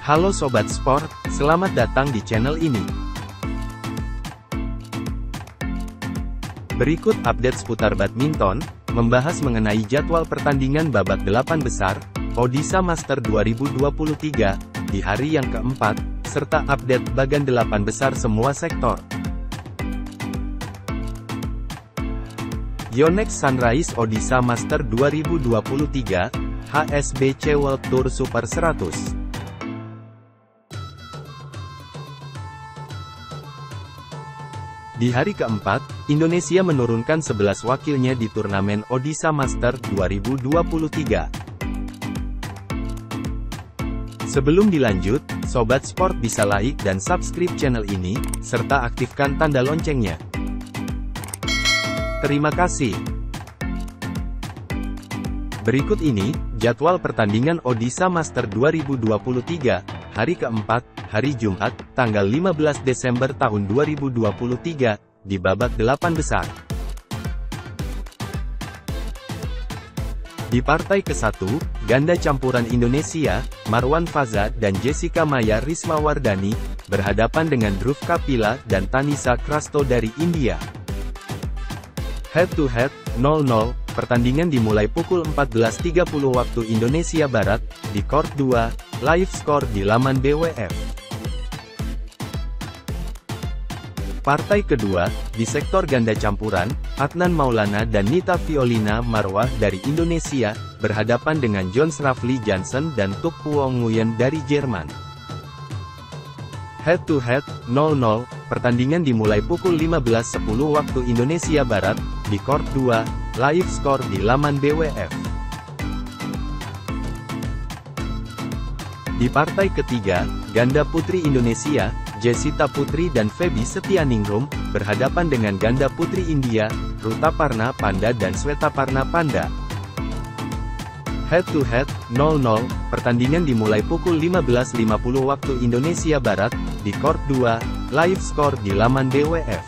Halo Sobat Sport, selamat datang di channel ini. Berikut update seputar badminton, membahas mengenai jadwal pertandingan babak 8 besar, Odisha Master 2023, di hari yang keempat, serta update bagan 8 besar semua sektor. Yonex Sunrise Odisha Master 2023, HSBC World Tour Super 100. Di hari keempat, Indonesia menurunkan 11 wakilnya di turnamen Odisha Master 2023. Sebelum dilanjut, Sobat Sport bisa like dan subscribe channel ini, serta aktifkan tanda loncengnya. Terima kasih. Berikut ini, jadwal pertandingan Odisha Master 2023, hari keempat, hari Jumat, tanggal 15 Desember tahun 2023, di babak 8 besar. Di partai ke-1, ganda campuran Indonesia, Marwan Faza dan Jessica Maya Rismawardani, berhadapan dengan Dhruv Kapila dan Tanisha Crasto dari India. Head to head, 0-0, pertandingan dimulai pukul 14.30 waktu Indonesia Barat, di court 2, live score di laman BWF. Partai kedua, di sektor ganda campuran, Adnan Maulana dan Nita Violina Marwah dari Indonesia, berhadapan dengan John Rafli Jansen dan Tuk Puong Nguyen dari Jerman. Head to head, 0-0, pertandingan dimulai pukul 15.10 waktu Indonesia Barat, di court 2, live score di laman BWF. Di partai ketiga, ganda putri Indonesia, Jessita Putri dan Feby Setianingrum, berhadapan dengan ganda putri India, Rutaparna Panda dan Swetaparna Panda. Head to head, 0-0, pertandingan dimulai pukul 15.50 waktu Indonesia Barat, di court 2, live score di laman BWF.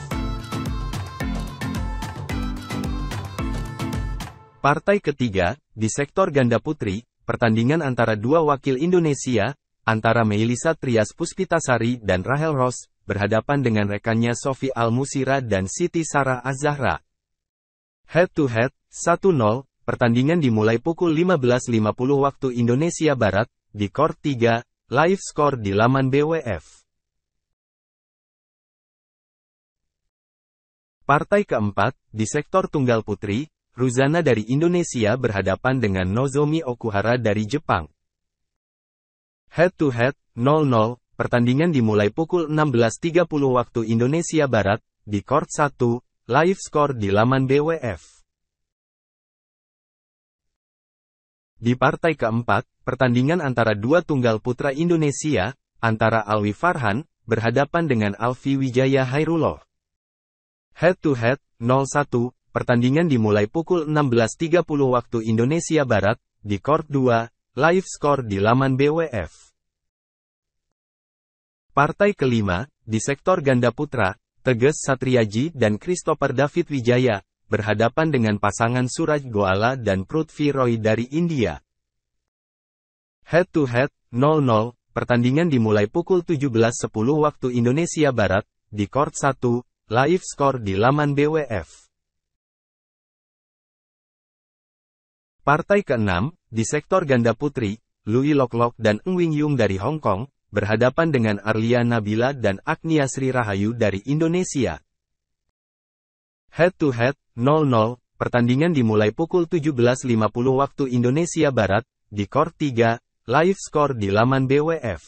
Partai ketiga, di sektor ganda putri, pertandingan antara dua wakil Indonesia, antara Meilisa Trias Puspitasari dan Rahel Ross, berhadapan dengan rekannya Sofi Al-Musira dan Siti Sarah Az-Zahra. Head to head, 1-0, pertandingan dimulai pukul 15.50 waktu Indonesia Barat, di court 3, live score di laman BWF. Partai keempat, di sektor tunggal putri, Ruzana dari Indonesia berhadapan dengan Nozomi Okuhara dari Jepang. Head to head, 0-0, pertandingan dimulai pukul 16.30 waktu Indonesia Barat, di court 1, live score di laman BWF. Di partai keempat, pertandingan antara dua tunggal putra Indonesia, antara Alwi Farhan, berhadapan dengan Alfi Wijaya Hairullah. Head to head, 0-1, pertandingan dimulai pukul 16.30 waktu Indonesia Barat, di court 2, live score di laman BWF. Partai kelima, di sektor ganda putra, Teges Satriaji dan Christopher David Wijaya, berhadapan dengan pasangan Suraj Goala dan Prithvi Roy dari India. Head to head, 0-0, pertandingan dimulai pukul 17.10 waktu Indonesia Barat, di court 1, live score di laman BWF. Partai keenam, di sektor ganda putri, Lui Loklok dan Ng Wing Yung dari Hong Kong, berhadapan dengan Arlia Nabila dan Agnia Sri Rahayu dari Indonesia. Head to head, 0-0, pertandingan dimulai pukul 17.50 waktu Indonesia Barat, di court 3, live score di laman BWF.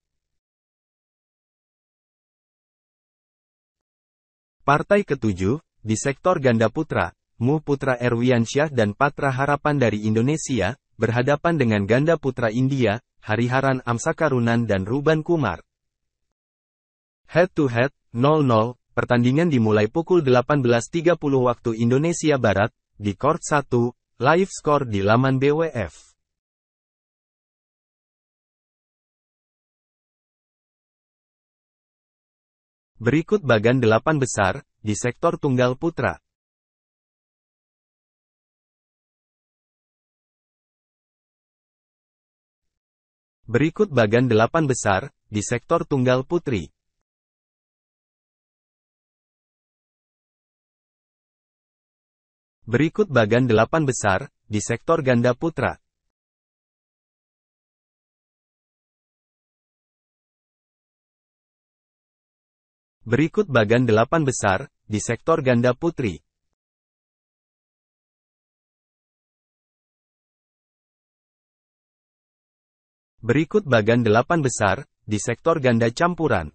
Partai ketujuh, di sektor ganda putra, Mu Putra Erwiansyah dan Patra Harapan dari Indonesia, berhadapan dengan ganda putra India, Hariharan Amsakarunan dan Ruban Kumar. Head to head, 0-0, pertandingan dimulai pukul 18.30 waktu Indonesia Barat, di court 1, live score di laman BWF. Berikut bagan 8 besar, di sektor tunggal putra. Berikut bagan 8 besar, di sektor tunggal putri. Berikut bagan 8 besar, di sektor ganda putra. Berikut bagan 8 besar, di sektor ganda putri. Berikut bagan 8 besar, di sektor ganda campuran.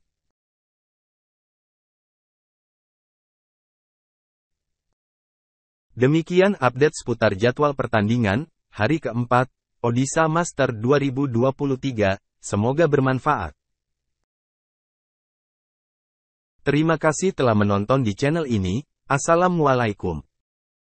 Demikian update seputar jadwal pertandingan, hari keempat, Odisha Master 2023, semoga bermanfaat. Terima kasih telah menonton di channel ini, Assalamualaikum.